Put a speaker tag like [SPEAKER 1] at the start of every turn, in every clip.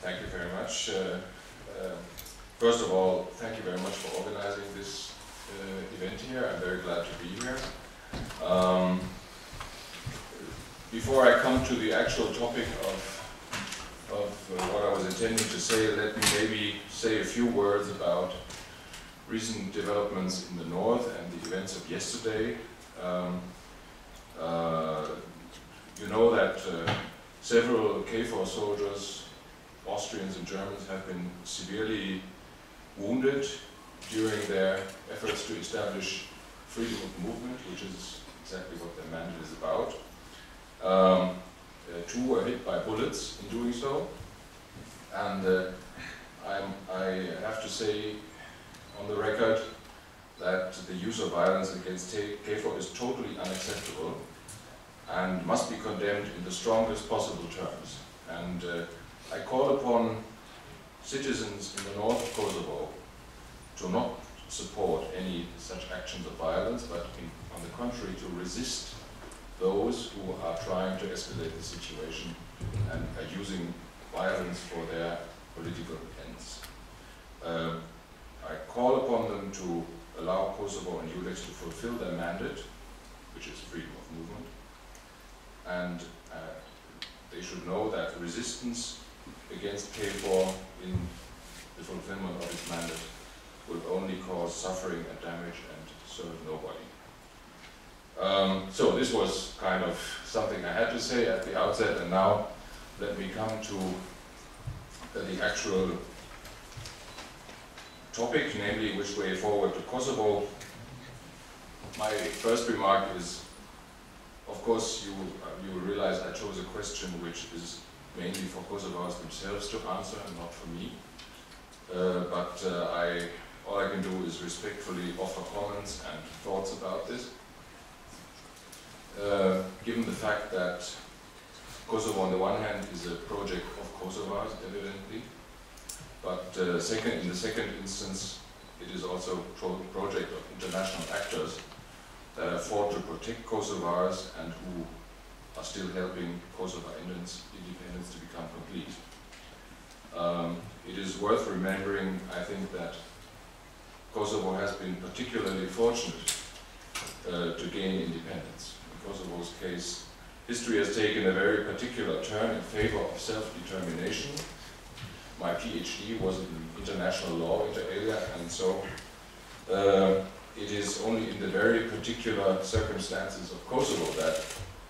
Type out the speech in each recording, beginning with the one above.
[SPEAKER 1] Thank you very much. First of all, thank you very much for organizing this event here. I'm very glad to be here. Before I come to the actual topic of what I was intending to say, let me maybe say a few words about recent developments in the north and the events of yesterday. You know that several KFOR soldiers, Austrians and Germans, have been severely wounded during their efforts to establish freedom of movement, which is exactly what their mandate is about. Two were hit by bullets in doing so, and I have to say on the record that the use of violence against KFOR is totally unacceptable and must be condemned in the strongest possible terms. And I call upon citizens in the north of Kosovo to not support any such actions of violence, but on the contrary, to resist those who are trying to escalate the situation and are using violence for their political ends. I call upon them to allow Kosovo and ULEX to fulfill their mandate, which is freedom of movement, and they should know that resistance against KFOR in the fulfillment of its mandate will only cause suffering and damage and serve nobody. So this was kind of something I had to say at the outset, and now let me come to the actual topic, namely which way forward to Kosovo. My first remark is, of course, you will realize I chose a question which is mainly for Kosovars themselves to answer and not for me. All I can do is respectfully offer comments and thoughts about this. Given the fact that Kosovo on the one hand is a project of Kosovars, evidently, but in the second instance it is also a project of international actors that have fought to protect Kosovars and who are still helping Kosovo independence to become complete. It is worth remembering, I think, that Kosovo has been particularly fortunate to gain independence. In Kosovo's case, history has taken a very particular turn in favor of self-determination. My PhD was in international law inter alia, and so it is only in the very particular circumstances of Kosovo that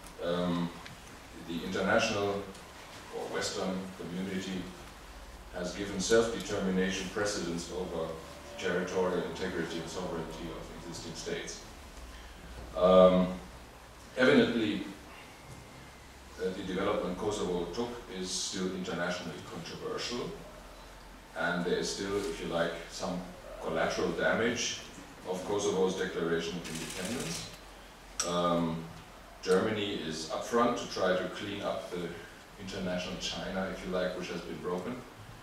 [SPEAKER 1] the international or Western community has given self-determination precedence over territorial integrity and sovereignty of existing states. Evidently, the development Kosovo took is still internationally controversial, and there is still, if you like, some collateral damage of Kosovo's declaration of independence. Germany is upfront to try to clean up the international China, if you like, which has been broken,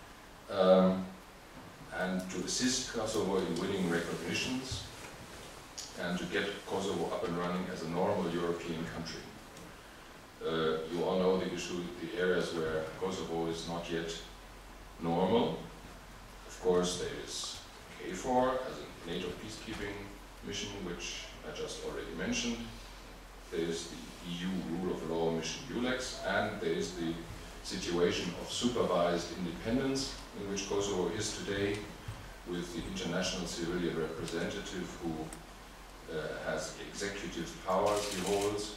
[SPEAKER 1] and to assist Kosovo in winning recognitions and to get Kosovo up and running as a normal European country. You all know the issue, the areas where Kosovo is not yet normal. Of course, there is KFOR as a NATO peacekeeping mission, which I just already mentioned. There is the EU rule of law mission ULEX, and there is the situation of supervised independence in which Kosovo is today, with the international civilian representative who has executive powers he holds.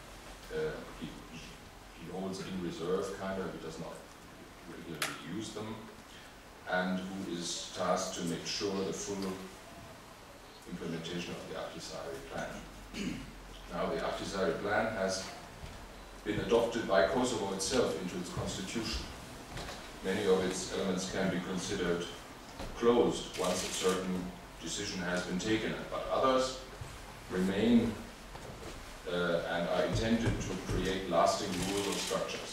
[SPEAKER 1] He holds in reserve, kind of, he does not regularly use them, and who is tasked to make sure the full implementation of the Ahtisaari plan. Now, the Ahtisaari plan has been adopted by Kosovo itself into its constitution. Many of its elements can be considered closed once a certain decision has been taken, but others remain and are intended to create lasting rules of structures.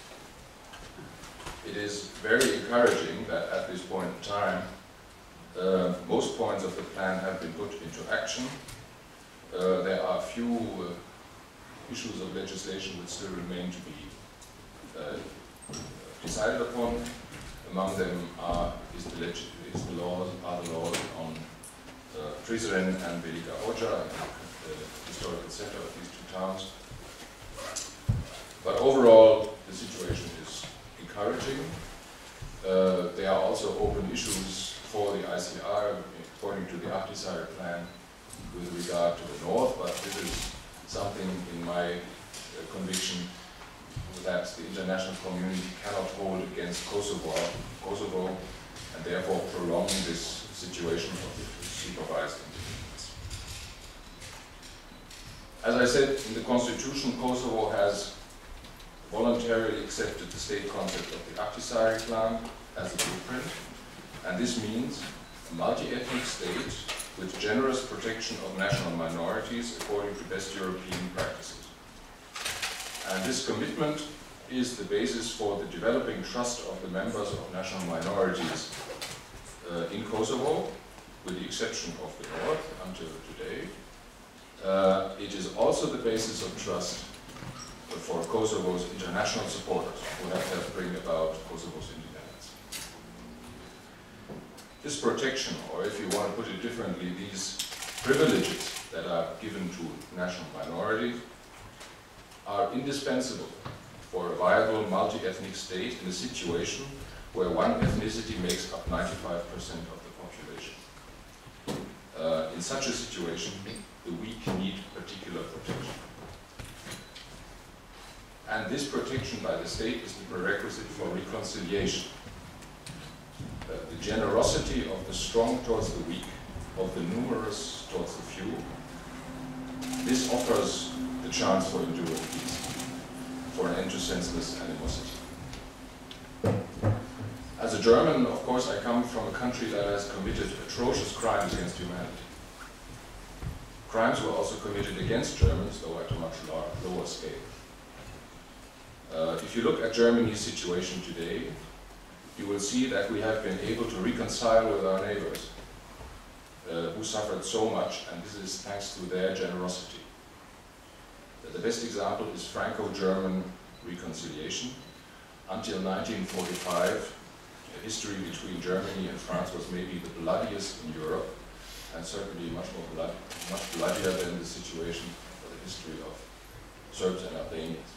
[SPEAKER 1] It is very encouraging that at this point in time, most points of the plan have been put into action. There are a few issues of legislation which still remain to be decided upon, Among them are the laws on Prizren and Velika Oja, the historical center of these two towns. But overall, the situation is encouraging. There are also open issues for the ICR, according to the Ahtisaari plan, with regard to the north, but this is something in my conviction that the international community cannot hold against Kosovo, and therefore prolong this situation of supervised independence. As I said, in the constitution, Kosovo has voluntarily accepted the state concept of the Ahtisaari plan as a blueprint, and this means a multi-ethnic state with generous protection of national minorities according to best European practices. And this commitment is the basis for the developing trust of the members of national minorities in Kosovo, with the exception of the north until today. It is also the basis of trust for Kosovo's international supporters who have helped bring about Kosovo's independence. This protection, or if you want to put it differently, these privileges that are given to national minorities are indispensable for a viable multi-ethnic state in a situation where one ethnicity makes up 95% of the population. In such a situation, the weak need particular protection. And this protection by the state is the prerequisite for reconciliation. The generosity of the strong towards the weak, of the numerous towards the few, this offers the chance for enduring peace, for an end to senseless animosity. As a German, of course, I come from a country that has committed atrocious crimes against humanity. Crimes were also committed against Germans, though at a much lower scale. If you look at Germany's situation today, you will see that we have been able to reconcile with our neighbors who suffered so much, and this is thanks to their generosity. The best example is Franco-German reconciliation. Until 1945, the history between Germany and France was maybe the bloodiest in Europe, and certainly much bloodier than the situation or the history of Serbs and Albanians.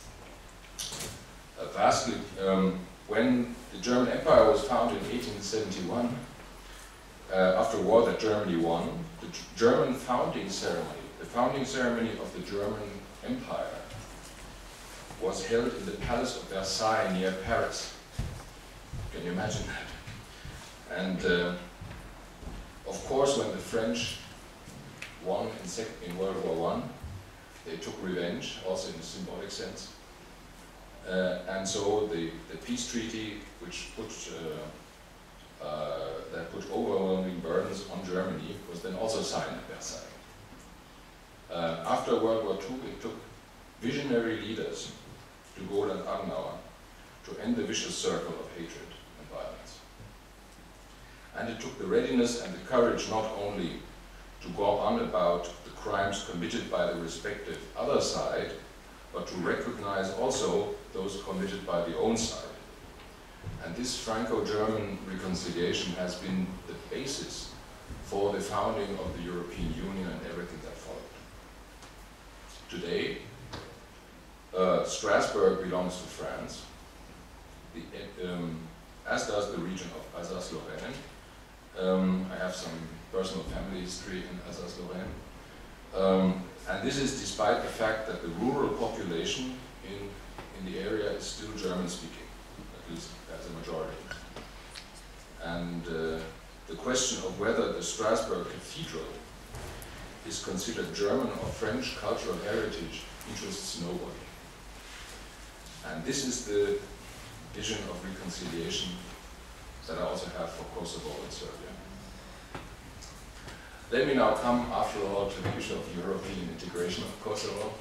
[SPEAKER 1] Vastly, when the German Empire was founded in 1871, after a war that Germany won, the German founding ceremony, the founding ceremony of the German Empire, was held in the Palace of Versailles near Paris. Can you imagine that? And of course, when the French won in World War I, they took revenge, also in a symbolic sense. And so the peace treaty, which that put overwhelming burdens on Germany, was then also signed at Versailles. After World War II, it took visionary leaders, de Gaulle and Adenauer, to end the vicious circle of hatred and violence. And it took the readiness and the courage not only to go on about the crimes committed by the respective other side, but to recognize also those committed by the own side. And this Franco-German reconciliation has been the basis for the founding of the European Union and everything that followed. Today, Strasbourg belongs to France, as does the region of Alsace-Lorraine. I have some personal family history in Alsace-Lorraine. And this is despite the fact that the rural population in the area is still German-speaking, at least as a majority. And the question of whether the Strasbourg Cathedral is considered German or French cultural heritage interests nobody. And this is the vision of reconciliation that I also have for Kosovo and Serbia. Let me now come, after all, to the issue of European integration of Kosovo.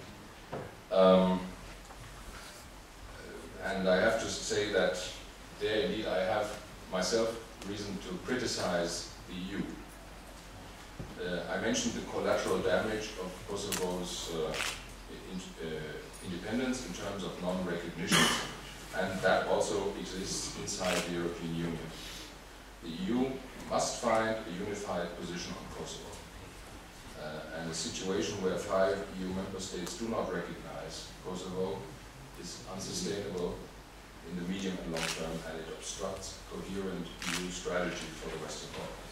[SPEAKER 1] And I have to say that there indeed I have myself reason to criticize the EU. I mentioned the collateral damage of Kosovo's independence in terms of non-recognition and that also exists inside the European Union. The EU must find a unified position on Kosovo. And a situation where 5 EU member states do not recognize Kosovo is unsustainable in the medium and long term, and it obstructs coherent EU strategy for the Western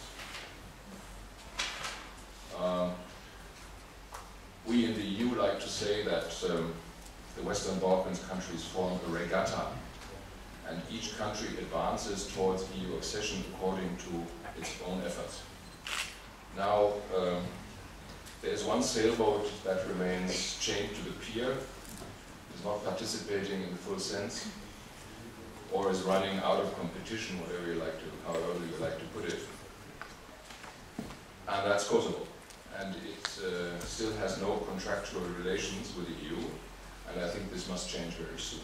[SPEAKER 1] Balkans. We in the EU like to say that the Western Balkans countries form a regatta, and each country advances towards EU accession according to its own efforts. Now, there is one sailboat that remains chained to the pier, is not participating in the full sense, or is running out of competition, whatever you like to, however you like to put it. And that's Kosovo. And it still has no contractual relations with the EU, and I think this must change very soon.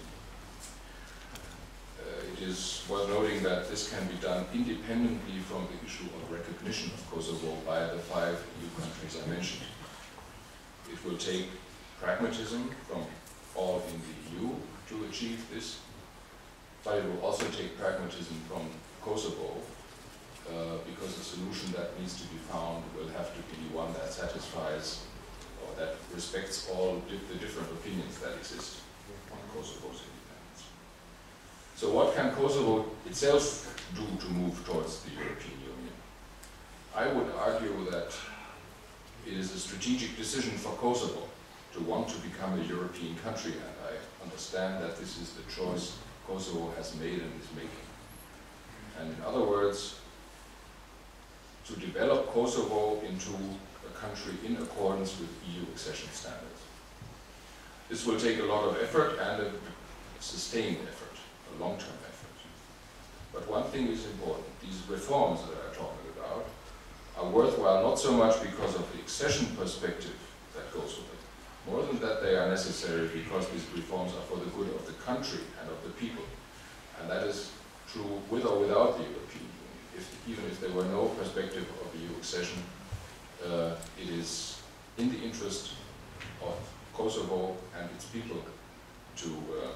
[SPEAKER 1] It is worth noting that this can be done independently from the issue of recognition of Kosovo by the 5 EU countries I mentioned. It will take pragmatism from all in the EU to achieve this, but it will also take pragmatism from Kosovo, because the solution that needs to be found will have to be one that satisfies or that respects all the different opinions that exist on Kosovo's independence. So what can Kosovo itself do to move towards the European Union? I would argue that it is a strategic decision for Kosovo to want to become a European country, and I understand that this is the choice Kosovo has made and is making. And in other words, to develop Kosovo into a country in accordance with EU accession standards. This will take a lot of effort and a sustained effort, a long-term effort. But one thing is important: these reforms that I'm talking about are worthwhile not so much because of the accession perspective that goes with it. More than that, they are necessary because these reforms are for the good of the country and of the people. And that is true with or without the European Union. Even if there were no perspective of EU accession, it is in the interest of Kosovo and its people to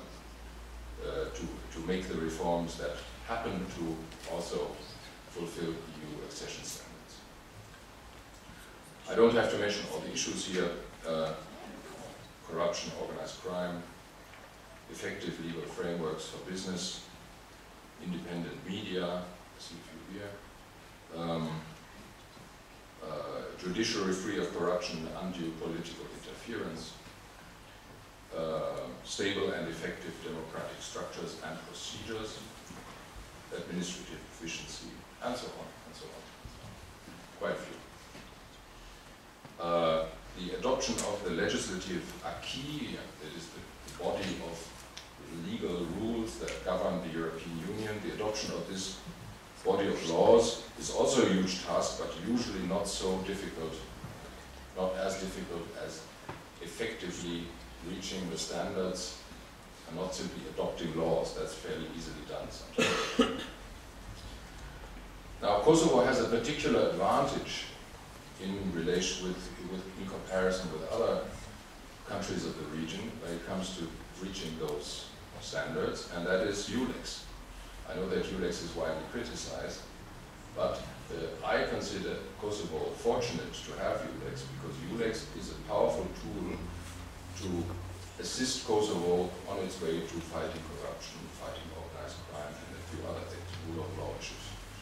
[SPEAKER 1] make the reforms that happen to also fulfill EU accession standards. I don't have to mention all the issues here: corruption, organized crime, effective legal frameworks for business, independent media, see a few here, judiciary free of corruption and undue political interference, stable and effective democratic structures and procedures, administrative efficiency, and so on, and so on. Quite a few. The adoption of the legislative acquis, that is the body of legal rules that govern the European Union, the adoption of this body of laws is also a huge task, but usually not so difficult, not as difficult as effectively reaching the standards and not simply adopting laws. That's fairly easily done sometimes. Now, Kosovo has a particular advantage in relation in comparison with other countries of the region when it comes to reaching those standards, and that is EULEX. I know that EULEX is widely criticized, but I consider Kosovo fortunate to have EULEX, because EULEX is a powerful tool to assist Kosovo on its way to fighting corruption, fighting organized crime, and a few other things, rule of law issues.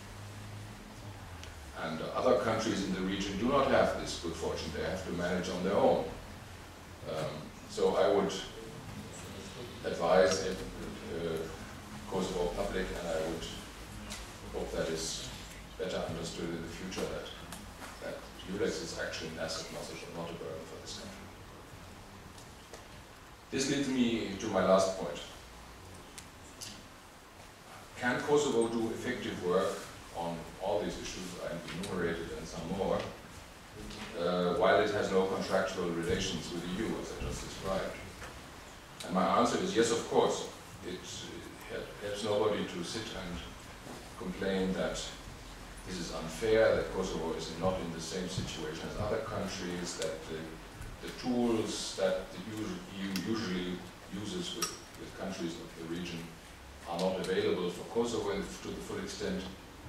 [SPEAKER 1] And other countries in the region do not have this good fortune. They have to manage on their own. So I would advise Kosovo public, and I would hope that is better understood in the future, that EULEX is actually an asset, not a burden for this country. This leads me to my last point. Can Kosovo do effective work on all these issues I enumerated and some more, while it has no contractual relations with the EU, as I just described? And my answer is yes, of course. It helps nobody to sit and complain that this is unfair, that Kosovo is not in the same situation as other countries, that the tools that the EU usually uses with countries of the region are not available for Kosovo to the full extent.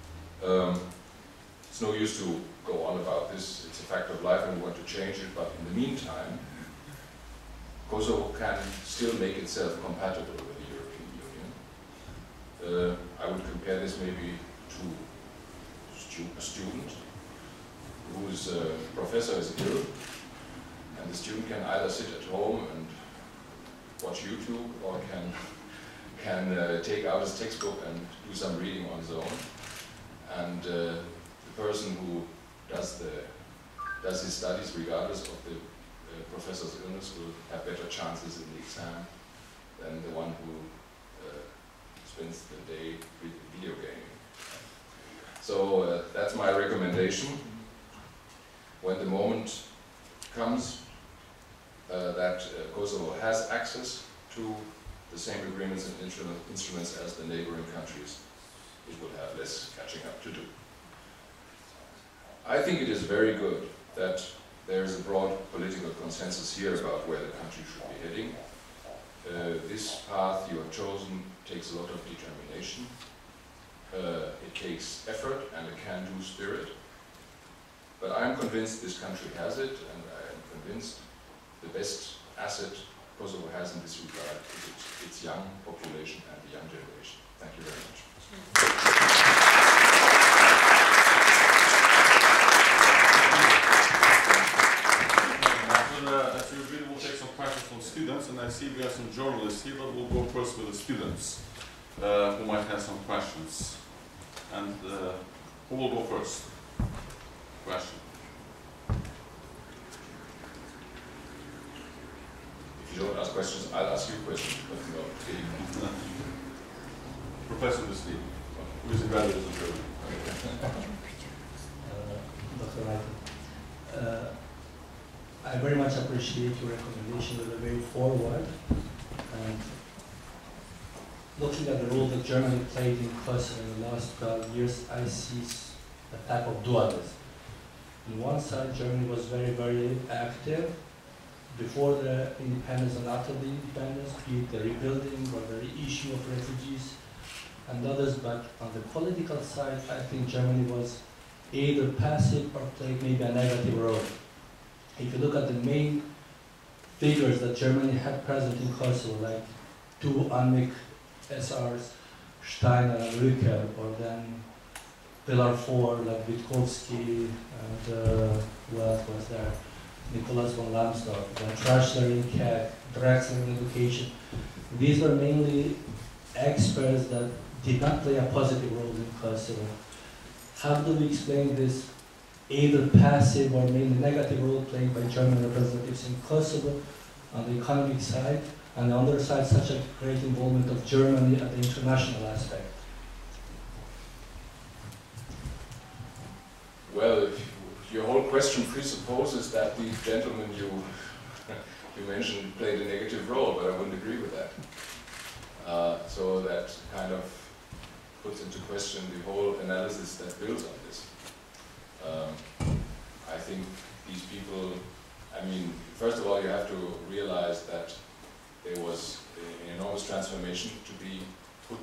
[SPEAKER 1] It's no use to go on about this. It's a fact of life and we want to change it, but in the meantime, Kosovo can still make itself compatible with the European Union. I would compare this maybe to a student whose professor is ill, and the student can either sit at home and watch YouTube or can take out his textbook and do some reading on his own. And the person who does his studies regardless of the professor's illness will have better chances in the exam than the one who spends the day video gaming. So that's my recommendation. When the moment comes that Kosovo has access to the same agreements and instruments as the neighboring countries, it will have less catching up to do. I think it is very good that there is a broad political consensus here about where the country should be heading. This path you have chosen takes a lot of determination. It takes effort and a can-do spirit. But I am convinced this country has it, and I am convinced the best asset Kosovo has in this regard is its young population and the young generation. Thank you very much.
[SPEAKER 2] As usual, we'll take some questions from students, and I see we have some journalists here, but we'll go first with the students who might have some questions. And who will go first? Question.
[SPEAKER 1] If you don't ask questions, I'll ask you questions. But no.
[SPEAKER 2] Professor Musli, who is a graduate of Germany.
[SPEAKER 3] Dr. Reiter, I very much appreciate your recommendation. They were very forward. And looking at the role that Germany played in Kosovo in the last 12 years, I see a type of dualism. On one side, Germany was very, very active before the independence and after the independence, be it the rebuilding or the reissue of refugees and others. But on the political side, I think Germany was either passive or played maybe a negative role. If you look at the main figures that Germany had present in Kosovo, like two UNMIK SRs, Steiner and Rücker, or then Pillar 4, like Witkowski, and who else was there? Nicholas von Lambsdorff, then Trashler in Keck, Drexler in education. These were mainly experts that did not play a positive role in Kosovo. How do we explain this either passive or mainly negative role played by German representatives in Kosovo on the economic side, and on the other side such a great involvement of Germany at the international aspect?
[SPEAKER 1] Well, your whole question presupposes that the gentleman you mentioned played a negative role, but I wouldn't agree with that. So that kind of puts into question the whole analysis that builds on this. I think these people, I mean, first of all, you have to realize that there was an enormous transformation to be put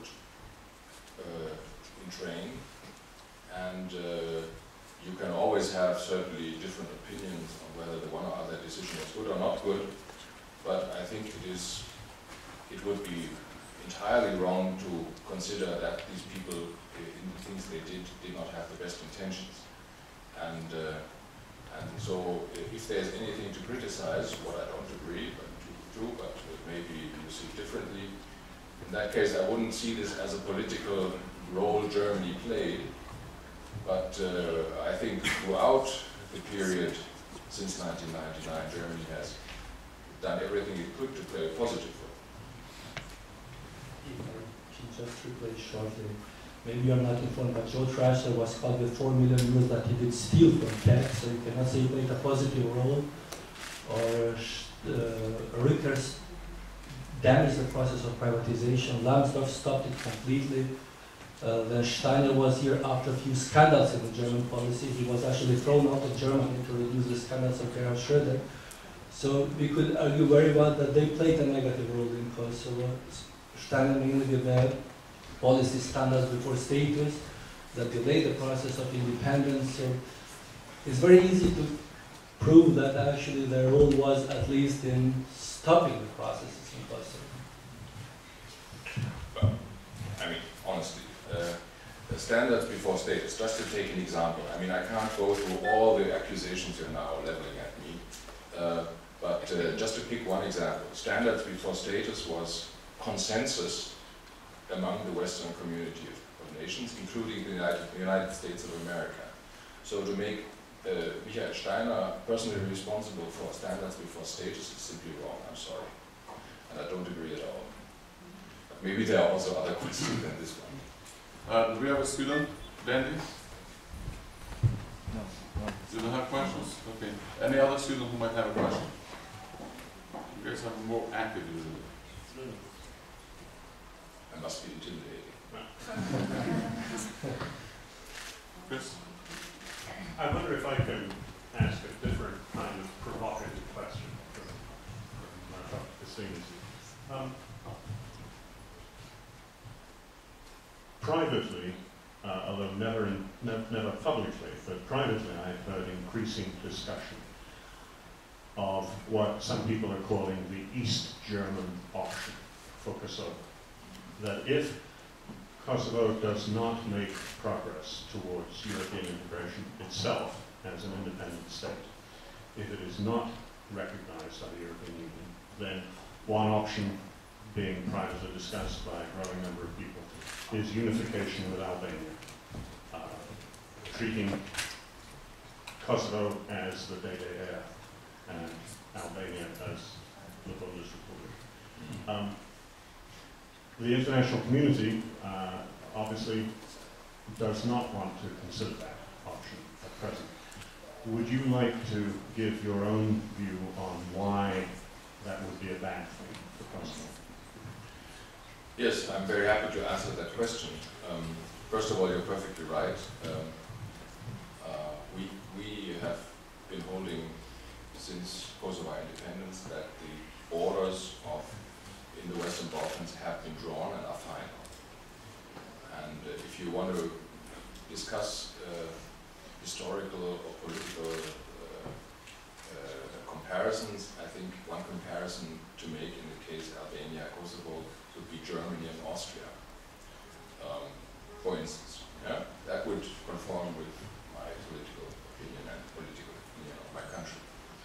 [SPEAKER 1] in train, and you can always have certainly different opinions on whether the one or other decision was good or not good, but I think it would be entirely wrong to consider that these people, in the things they did not have the best intentions. And so if there's anything to criticize, what I don't agree but maybe you see differently, in that case I wouldn't see this as a political role Germany played, but I think throughout the period since 1999 Germany has done everything it could to play a positive role.
[SPEAKER 3] If I can just replay shortly. Maybe you're not informed, but Joe Trashler was caught with 4 million euros that he did steal from Keck, so you cannot say he played a positive role. Or Rückers damaged the process of privatization. Lambsdorff stopped it completely. Then Steiner was here after a few scandals in the German policy. He was actually thrown out of Germany to reduce the scandals of Gerhard Schröder. So we could argue very well that they played a negative role in Kosovo. Steiner mainly with the policy standards before status that delay the process of independence. So it's very easy to prove that actually their role was at least in stopping the processes in Kosovo.
[SPEAKER 1] But, I mean, honestly, the standards before status, just to take an example, I mean, I can't go through all the accusations you're now leveling at me, but just to pick one example, standards before status was consensus among the Western community of nations, including the United States of America. So to make Michael Steiner personally responsible for standards before status is simply wrong, I'm sorry. And I don't agree at all. But maybe there are also other questions than this one.
[SPEAKER 2] Do we have a student? Dandy?
[SPEAKER 4] No.
[SPEAKER 2] You don't have questions? Okay. Any other student who might have a question? You guys have more active users.
[SPEAKER 1] I must be intimidating.
[SPEAKER 2] Chris?
[SPEAKER 5] I wonder if I can ask a different kind of provocative question from Cassinis. Privately, although never publicly, but privately I've heard increasing discussion of what some people are calling the East German option for Kosovo. That if Kosovo does not make progress towards European integration itself as an independent state, if it is not recognized by the European Union, then one option being privately discussed by a growing number of people is unification with Albania, treating Kosovo as the DDR and Albania as the Polish Republic. The international community obviously does not want to consider that option at present. Would you like to give your own view on why that would be a bad thing for Kosovo?
[SPEAKER 1] Yes, I'm very happy to answer that question. First of all, you're perfectly right. We have been holding since Kosovo independence that the borders in the Western Balkans have been drawn and are final. And if you want to discuss historical or political comparisons, I think one comparison to make in the case Albania-Kosovo would be Germany and Austria, for instance. Yeah? That would conform with my political opinion and political opinion of my country.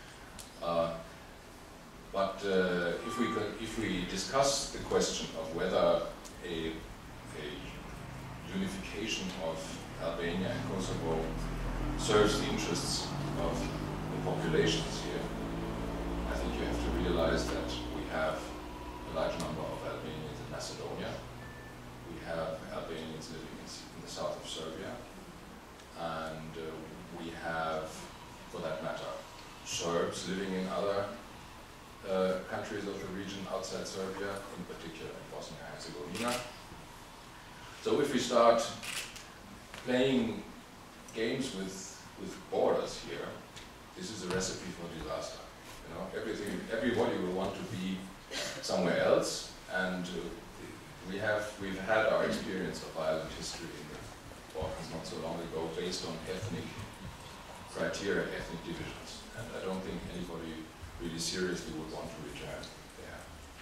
[SPEAKER 1] But if we discuss the question of whether a unification of Albania and Kosovo serves the interests of the populations here, I think you have to realize that we have a large number of Albanians in Macedonia. We have Albanians living in the south of Serbia. And we have, for that matter, Serbs living in other countries of the region outside Serbia, in particular in Bosnia and Herzegovina. So if we start playing games with borders here, this is a recipe for disaster. You know, everybody will want to be somewhere else, and we've had our experience of violent history in the Balkans not so long ago, based on ethnic criteria, ethnic divisions, and I don't think anybody really seriously would want to return there.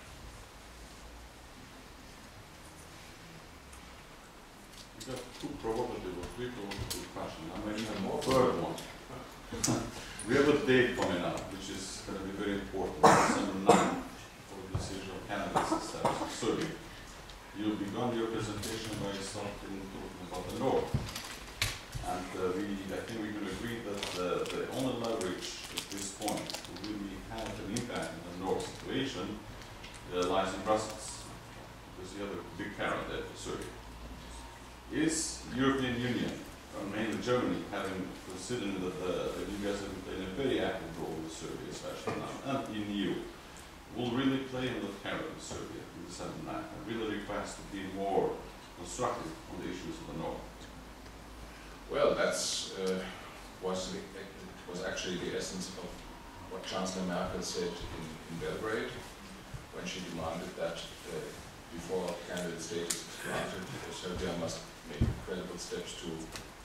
[SPEAKER 2] We got two provocative or three provocative questions. I might
[SPEAKER 1] Even more.
[SPEAKER 2] third one. We have a date coming up, which is going to be very important, December 9th, for the decision of candidates status of Serbia. You began your presentation by talking about the North. And I think we can agree that the only leverage at this point to really have an impact on the North situation lies in Brussels, because you have a big carrot there for Serbia. Is European Union, or mainly Germany, having considered that you guys have been playing a very active role in Serbia, especially now, and in the EU, will really play in the carrot in Serbia in December 9th, and really request to be more constructive on the issues of the North?
[SPEAKER 1] Well, that's was actually the essence of what Chancellor Merkel said in Belgrade, when she demanded that before candidate status is granted, Serbia must make credible steps to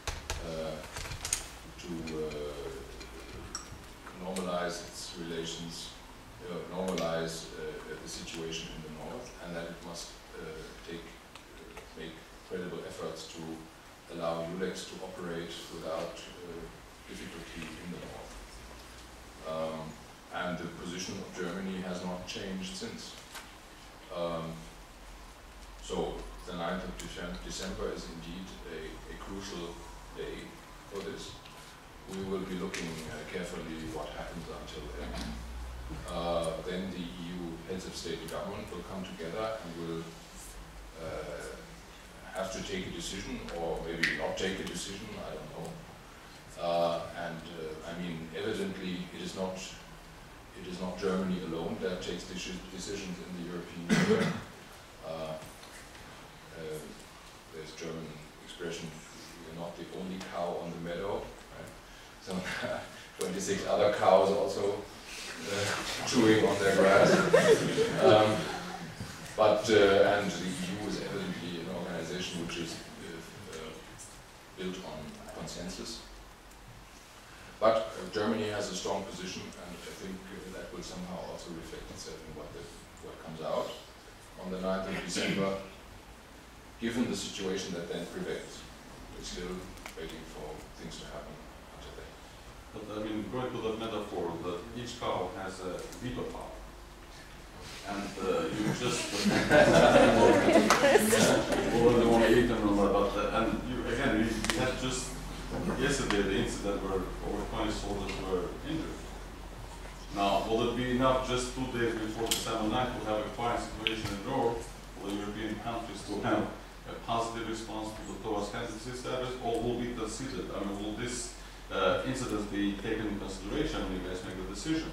[SPEAKER 1] normalize its relations, normalize the situation in the north, and that it must make credible efforts to allow ULEX to operate without difficulty in the north. And the position of Germany has not changed since. So the 9th of December is indeed a crucial day for this. We will be looking carefully what happens until then. Then the EU heads of state and government will come together and will have to take a decision, or maybe not take a decision, I don't know. I mean, evidently it is not Germany alone that takes decisions in the European Union. There's a German expression, you're not the only cow on the meadow. Right? So 26 other cows also chewing on their grass. And the EU is evidently an organization which is built on consensus. But Germany has a strong position, and I think that will somehow also reflect itself in what comes out on the 9th of December, given the situation that then prevails. We're still waiting for things to happen until then.
[SPEAKER 2] But I mean, going to that metaphor, that each cow has a veto power. And you just only want to eat them, but and you again, we had just yesterday the incident where over 20 soldiers were injured. Now, will it be enough just 2 days before December 9th to have a quiet situation in Europe for the European countries to have a positive response towards candidacy status, or will be considered? I mean, will this incident be taken into consideration when you guys make the decision?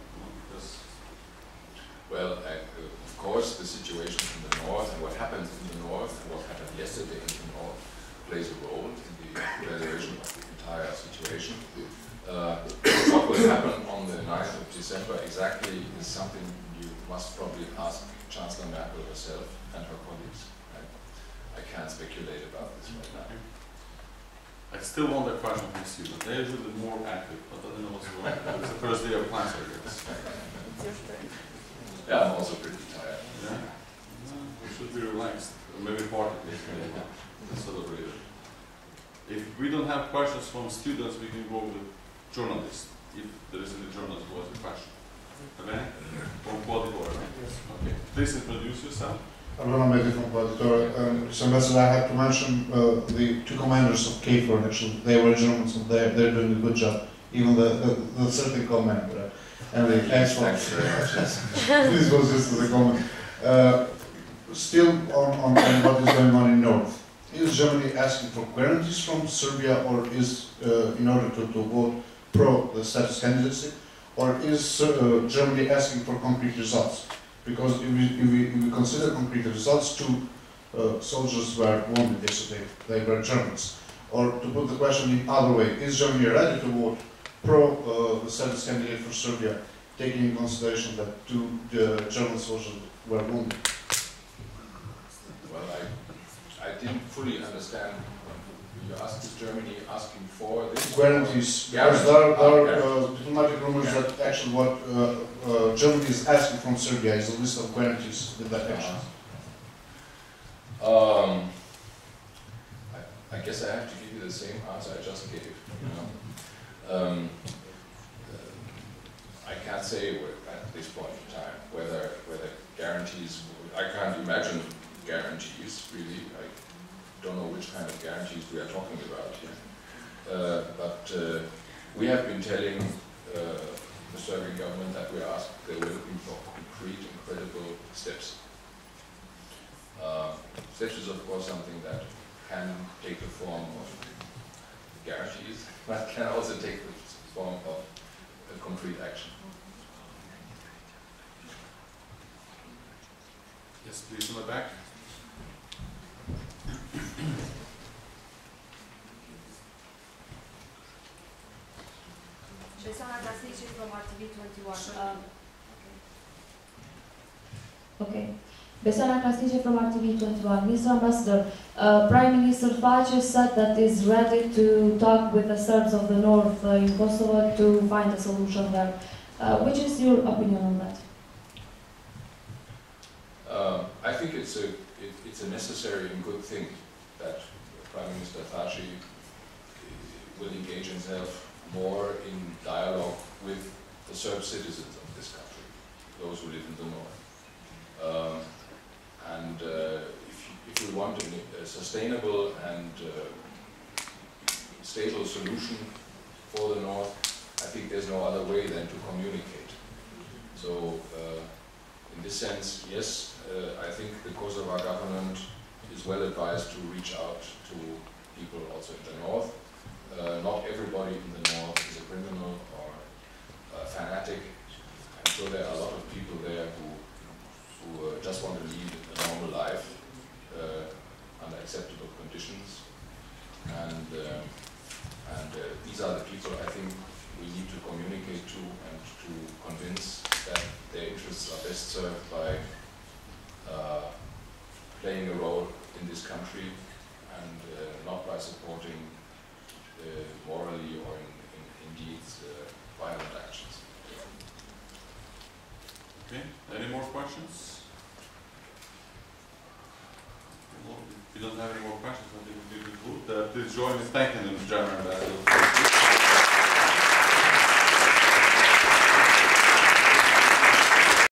[SPEAKER 1] Well, of course, the situation in the north and what happens in the north and what happened yesterday in the north plays a role in the evaluation of the entire situation. What will happen on the 9th of December exactly is something you must probably ask Chancellor Merkel herself and her colleagues. Right? I can't speculate about this right now.
[SPEAKER 2] I still want a question from students. They're usually more active, but I don't know what's wrong. It's the first day of class, I guess.
[SPEAKER 1] Yeah, I'm also pretty tired.
[SPEAKER 2] Yeah? We should be relaxed. Or maybe part of it is celebrated. If we don't have questions from students, we can go with journalists. If there is any journalist who has a question. Have any? From Quaditor, right? Okay. Please introduce yourself.
[SPEAKER 4] Arona Mehdi from Quaditor. Mr. Ambassador, I have to mention the 2 commanders of KFOR. Actually, they were Germans, and they're doing a good job. Even the certain commander. And thanks very much. This was just as a comment. Still on what is going on in North. Is Germany asking for guarantees from Serbia, or is in order to vote pro the status candidacy, or is Germany asking for concrete results? Because if we consider concrete results, 2 soldiers were wounded yesterday. They were Germans. Or to put the question in other way, is Germany ready to vote pro the status candidate for Serbia, taking in consideration that 2 German soldiers were wounded?
[SPEAKER 1] Well, I didn't fully understand. You asked, is Germany asking for this?
[SPEAKER 4] Guarantees.
[SPEAKER 1] Guarantees.
[SPEAKER 4] Because there are diplomatic rumors that actually what Germany is asking from Serbia is a list of guarantees with that action.
[SPEAKER 1] I guess I have to give you the same answer I just gave. You know? I can't say at this point in time whether guarantees. I can't imagine guarantees really. I don't know which kind of guarantees we are talking about here. But we have been telling the Serbian government that we are looking for concrete and credible steps. Steps is of course something that can take the form of guarantees, but can also take the form of concrete action.
[SPEAKER 2] Yes, please, in the back.
[SPEAKER 6] Shesana Dasnici from RTV 21.
[SPEAKER 7] Okay.
[SPEAKER 6] Besana Krasnice from RTV21. Mr. Ambassador, Prime Minister Face said that is ready to talk with the Serbs of the north in Kosovo to find a solution there. Which is your opinion on that?
[SPEAKER 1] I think it's a necessary and good thing that Prime Minister Thaci will engage himself more in dialogue with the Serb citizens of this country, those who live in the north. If we want a sustainable and stable solution for the north, I think there's no other way than to communicate. So, in this sense, yes, I think the Kosovo government is well advised to reach out to people also in the north. Not everybody in the north is a criminal or a fanatic, and so there are a lot of people there who just want to lead a normal life under acceptable conditions, and these are the people I think we need to communicate to and to convince that their interests are best served by playing a role in this country and not by supporting morally or in deeds violent actions.
[SPEAKER 2] Okay, any more questions? Well, if you don't have any more questions, I think we will conclude. Please join me in thanking the German ambassador.